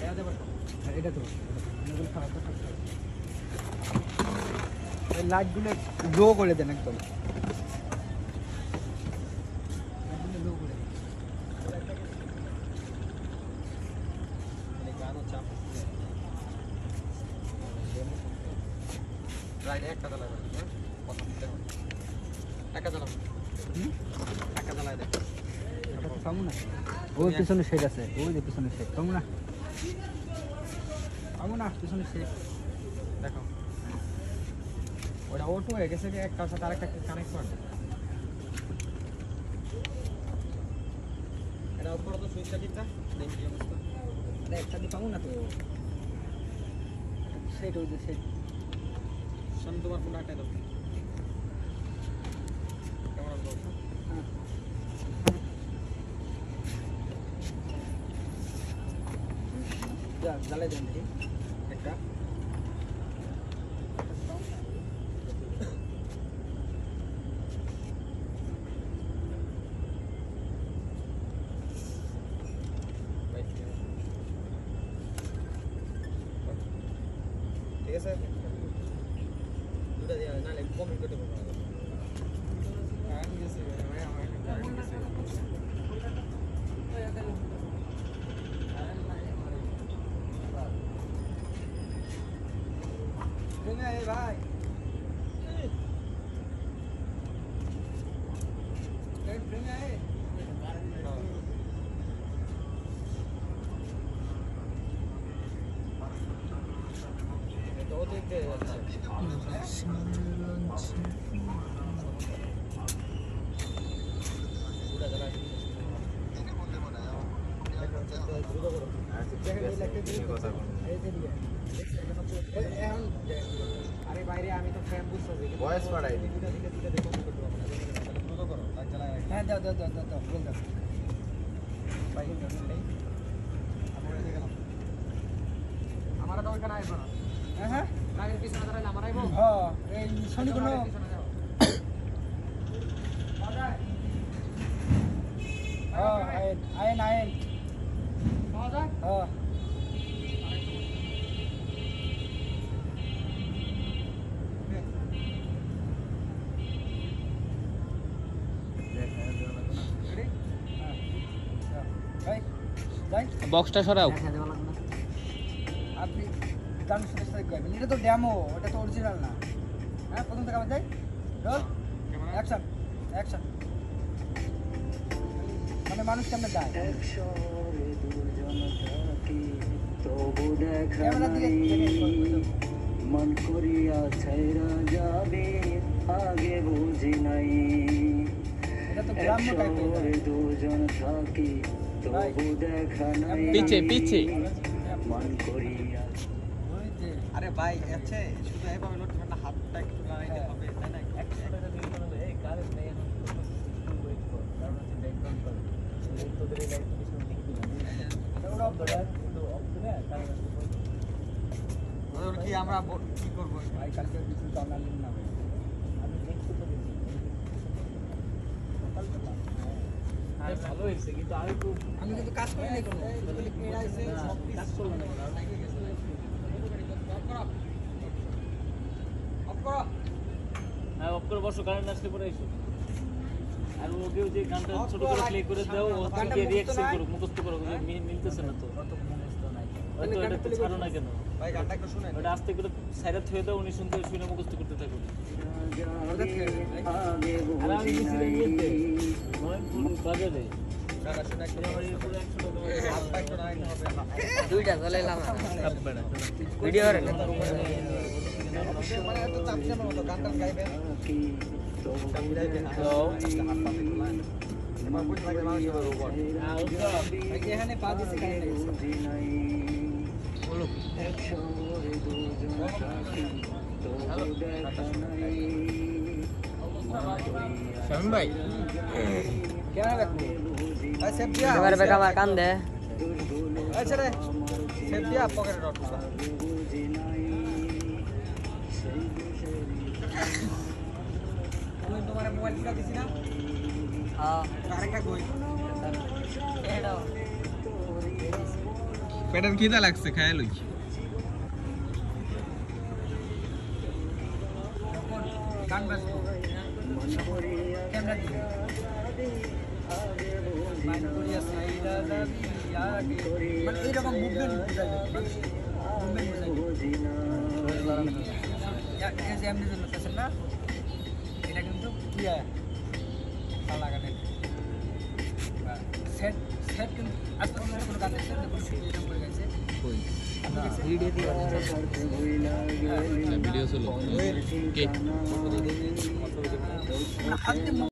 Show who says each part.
Speaker 1: এটা তো লাইটগুলো লো করে দেন একদম ওই পিছনে শেড আছে ওই যে পিছনে শেড পাবো না পিছনে শেড দেখো ওটা অটো হয়ে গেছে একটার সাথে আরেকটা কানেক্ট করে এটা উপরে তো সুইচটা টিপটা দেখি কি অবস্থা আরে একটা দি পাবো না তো শেড ওই যে শেড শুন তোমার ফোন আটকে দাও ক্যামেরা দাও জ্বালাই দেন দেখি একটা ঠিক আছে দুটা দিয়ে নালে কমেন্ট করতে পারবো ভাই আরে বাইরে আমি তো ফ্রেম বুঝতেছি ভয়েস পাঠাই দিই হ্যাঁ দাও বল দাও ভাই আমারা তো ওখানে আইব না হ্যাঁ গাড়ির পিছনে দাঁড়াইলে আমরা আইব হ্যাঁ এই শনি কোন আইন পাওয়া যায় হ্যাঁ বক্সটা সরাও আপনি গানের সাথে সাথে গাইবেন এটা তো ডেমো ওটা তো অরিজিনাল না হ্যাঁ প্রথম থেকে আবার যাই রোল অ্যাকশন মানে মানুষ কেমনে যায় ক্যামেরা দিকে মন করিয়া ছাইরা যাবে আগে বুঝি নাই এটা তো গ্রাম্য টাইপের দুজন থাকি পিছে মন করিয়া আরে ভাই আছে শুধু এইভাবে লোড করলে হাতটা একটু লাগাইতে হবে তাই না 100 টাকা দিলে হবে এই কারেন্ট নেই এখন ওয়েট কর কারণ হচ্ছে ব্যাকগ্রাউন্ড করে এই তোদের এই লাইট কিছু ঠিক দিলাম ওটা অফ করে কিন্তু অফ করে কারেন্ট ওর কি আমরা কি করব ভাই কালকে কিছু জানালেন না আমি দেখতে তো গেছি ভালো হয়েছে কিন্তু আমি কিন্তু কাজ করি নাই কোনো এরা এসে সব কাজ করলো না
Speaker 2: হ্যাঁ অফ করে বসো কারেন্ট আসলে পরে এসো আর ওকেও যে গানটা ছোট করে প্লে করে দাও ও থেকে রিঅ্যাকশন করো মুখস্থ করো মিলতেছে না তো
Speaker 1: কত মুখস্থ নাই
Speaker 2: হয়তো এটা তো ছাড়ো না কেন
Speaker 1: ভাই গানটা একটু শুনেন
Speaker 2: ওটা আস্তে করে সাইডে থুয়ে দাও উনি শুনতে শুনে মুখস্থ করতে থাকো আর আমি কিছু বলতে ময়নপুর বাজারে
Speaker 1: গানা শুনে একটু
Speaker 3: দুইটা চলাইলাম ভিডিও করে
Speaker 1: মানে এত চাপ জানার মতো গানটা গাইবেন এখানে পা দিচ্ছে শামিম ভাই ক্যামেরা দেখো ভাই সেভ দিয়া
Speaker 3: এবারে বেকা আমার কান দে
Speaker 1: আচ্ছা রে সেভ দিয়া পকেটে রাখ আমি তোমার মোবাইল কিনা দিছি না
Speaker 3: হ্যাঁ
Speaker 1: আরেকটা কই
Speaker 3: এডো
Speaker 1: পেটের খিদা লাগছে খায় লই গান বাজবো ক্যামেরা দিবে মানকরিয়া সাইরা যাবি আগে মানে এইরকম মুভমেন্ট বুঝাইবে মুভমেন্ট বুঝাইবে এই যে এমনি জন্য পেছেন না এটা কিন্তু কি হয় ভালো লাগে সেট সেট কিন্তু আজকে কোনো গান দেখছেন না কোনো এরকম করে গাইছে কই ভিডিও দিয়ে ভিডিও চলো কে